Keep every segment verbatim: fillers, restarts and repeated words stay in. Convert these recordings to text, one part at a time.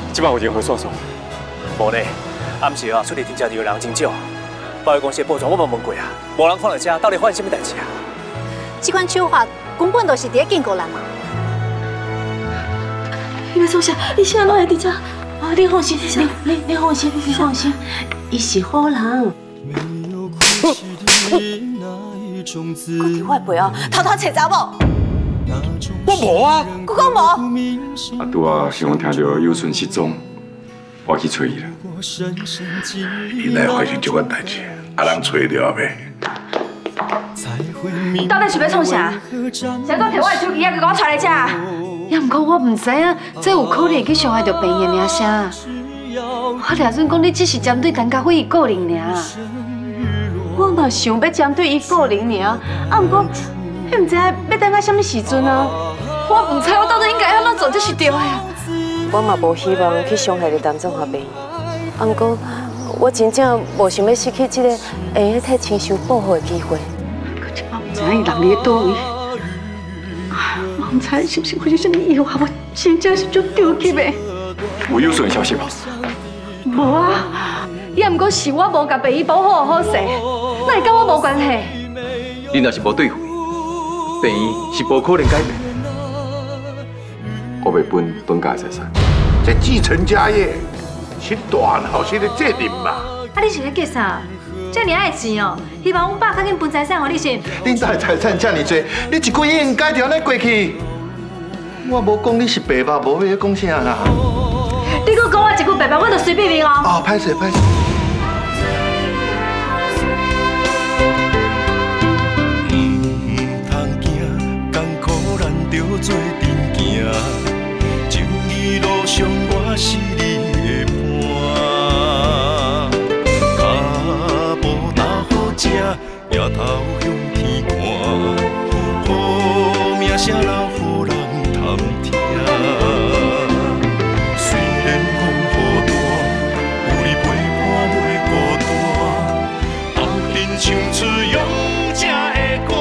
即摆有一个回算算。 无咧，暗时啊，出入停车场的人真少，保险公司的保全我嘛问过啊，无人看到这到底发生什么代志啊？ 这款手法根本就是伫警告人嘛。 你要做啥？你现在拢在伫这？啊，你放心，你你你放心，你放心，伊是好人。 我伫我背后偷偷找查某。 我无啊， 我讲无。 啊，拄啊，想听到有顺失踪，我去找伊啦。 伊来发生这款代志，啊，人找着未？ 到底是要创啥？谁讲摕我的手机啊，佮我带来遮？也毋过我唔知影，这有可能去伤害到病的名声。我俩准讲你只是针对陈家辉伊个人尔。我嘛想要针对伊个人尔，啊，毋过迄唔知要等到什么时阵啊？我唔知我到底应该安怎做才是对的啊！ 我嘛无希望去伤害你陈振华病，啊，毋过我真正无想要失去这个会用替亲属保护的机会。 可是我唔知影伊人伫咧倒位。 我唔知是不是发生什么意外，我真正是足着急的。 有有顺的消息吗？ 无啊，也毋过是我无甲病医保护好势，那会跟我无关系。 你若是无对付，病医是无可能改变。 我袂分本家财产。 这继承家业是大老师的责任嘛。 啊，你是咧计啥？这么爱钱哦，希望阮爸赶紧分财产给你先。 恁家财产这么多，你一个月应该调那过去。我无讲你是白目，无要讲啥啦。 你搁讲我一句白目，我就随便面哦。 哦，歹势歹势。唔通惊，艰苦难着做阵行，情义路上我是你的伴。 抬头向天看，好名声留予人探听。虽然风雨大，有你陪伴袂孤单，后天唱出勇者的歌。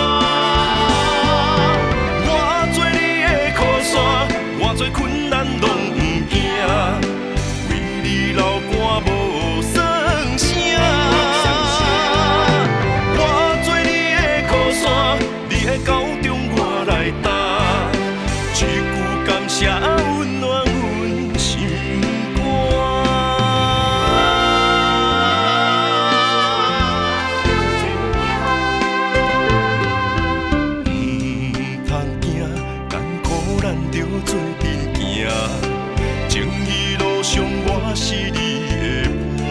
我做你的靠山，我做困难拢唔惊，为你流汗无算声。 高中我来担，一句感谢温暖阮心肝。唔通惊，艰苦难着做阵行，情义路上我是你的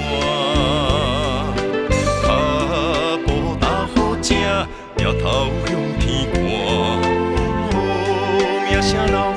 伴，脚步踏好正，摇头向。 声老。